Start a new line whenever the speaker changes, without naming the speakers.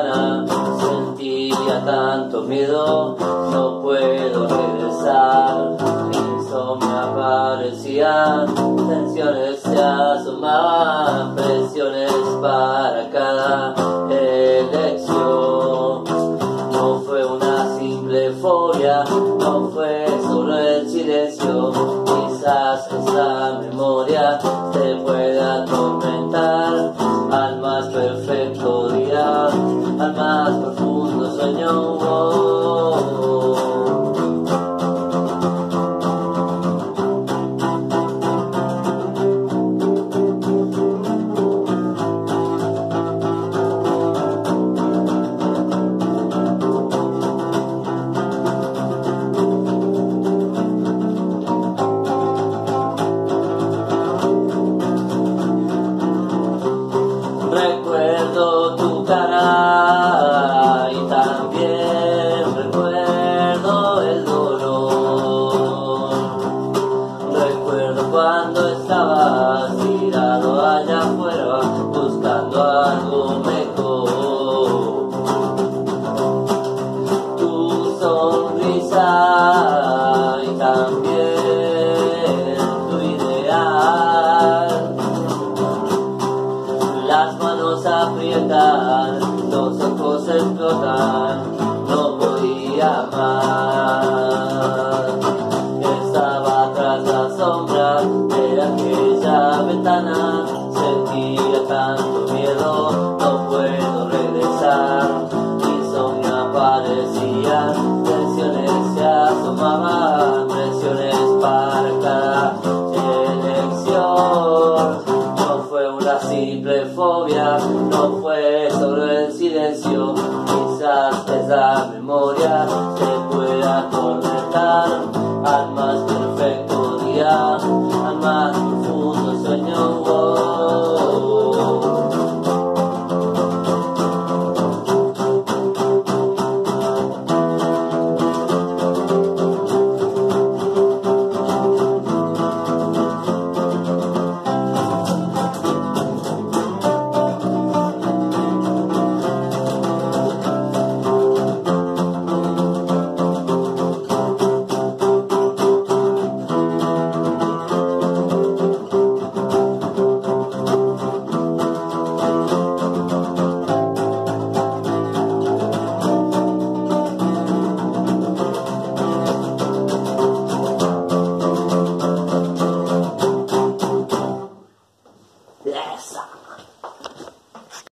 ventana, sentía tanto miedo, no puedo regresar. Insomnio aparecían, tensiones se asomaban, presiones para cada elección. No fue una simple fobia, no fue solo el silencio. Quizás esa memoria te puede atormentar al más perfecto día, al más profundo sueño. Recuerdo tu cara y también recuerdo el dolor. Recuerdo cuando estabas tirado allá afuera buscando algo mejor. Tu sonrisa y también tu ideal. Las manos aprietan, los ojos explotan, no podía más. Estaba tras la sombra de aquella ventana, sentía tanto miedo, no puedo regresar. Insomnio aparecía, tensiones se asomaban, presiones para cada elección. No fue una simple fobia, no fue solo el silencio. Quizás esa memoria